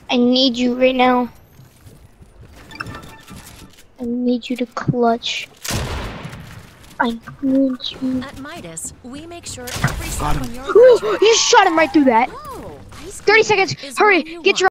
I need you right now. I need you to clutch. I need you. At Midas, we make sure every step Got him. on your You shot him right through that. Oh, ice 30 cream seconds. is Hurry. what you Get your